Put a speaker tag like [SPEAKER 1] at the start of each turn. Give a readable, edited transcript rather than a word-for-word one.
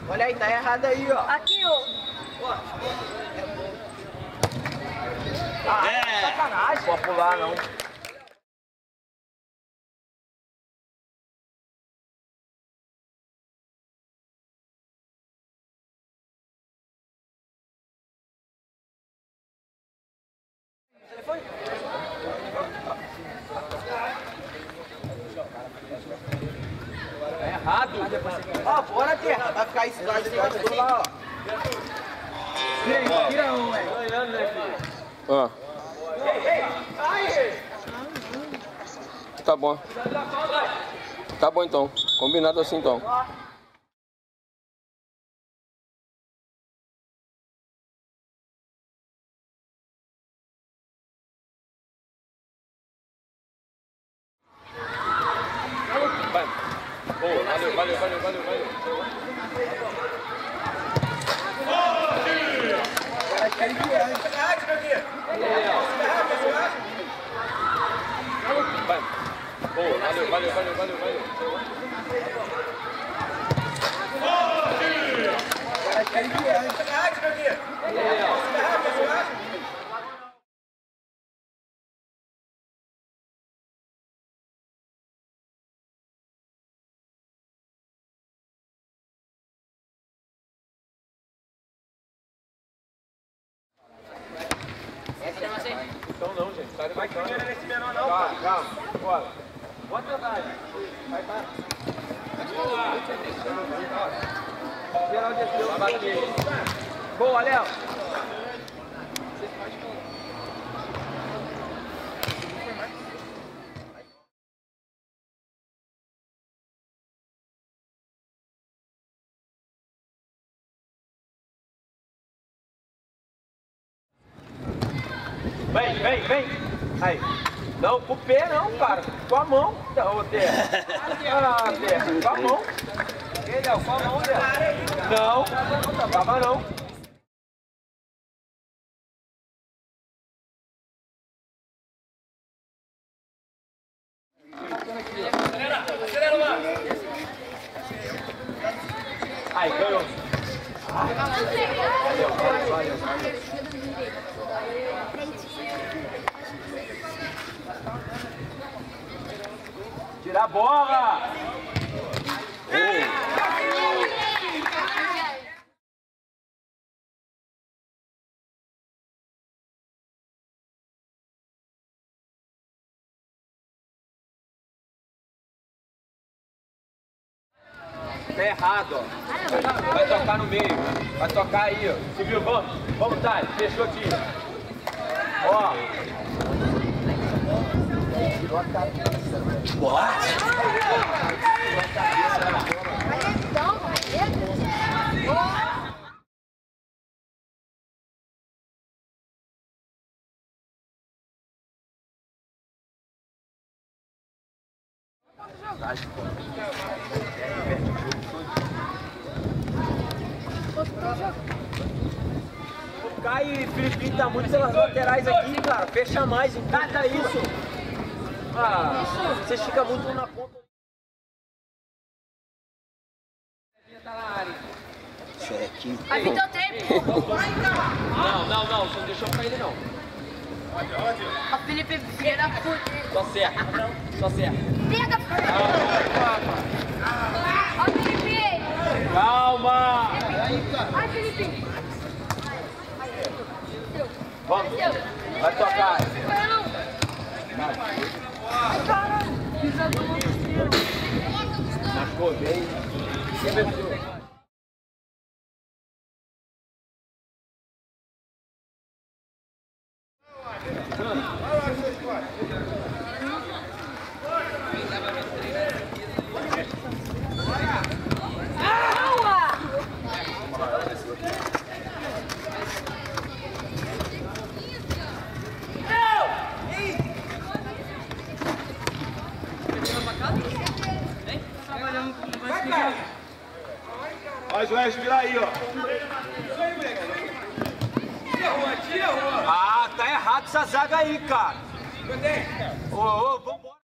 [SPEAKER 1] Olha aí, tá errado aí, ó.
[SPEAKER 2] Aqui, ó.
[SPEAKER 1] Ah, é sacanagem. Pode pular, não. É errado. Ó, bora, terra. Vai ficar isso, vai lá, ó. Tira um, velho.
[SPEAKER 3] Ó. Tá bom. Tá bom então. Combinado assim então. Boa, valeu. Então não, gente. Sai vai câmera nesse menor não, cara. Calma, bora. Bota atrás. Vai. Geral desceu. Vai bater. Boa, Léo. Vem. Aí. Não, com o pé não, cara. Com a mão. Ô, Terra. Ah, Terra. Com a mão. Ei, Léo, com a mão, Terra. Não tava não. Acelera lá. Aí, ganhou. Valeu. Tira a bola! Tá errado, ó. Vai tocar no meio. Vai tocar aí, ó. Subiu, vamos, Thay. Fechou, tira. Ó. Tirou a cabeça. Boa! O Caio e o Filipinho tá muito pelas laterais aqui, cara. Fecha mais, encata isso. Ah, você fica muito na ponta. Tá na área. Cheque.
[SPEAKER 2] Aí me deu tempo.
[SPEAKER 3] Não, você não deixou pra ele não.
[SPEAKER 2] O Felipe Vieira puta.
[SPEAKER 3] Só certo.
[SPEAKER 2] Pega! Ó, Felipe!
[SPEAKER 3] Calma!
[SPEAKER 2] Ai, Felipe!
[SPEAKER 3] Vamos, vai tocar. Machucou bem.
[SPEAKER 4] Ó, Joés, vira aí, ó.
[SPEAKER 1] Ah, tá errado essa zaga aí, cara. Ô, vamos.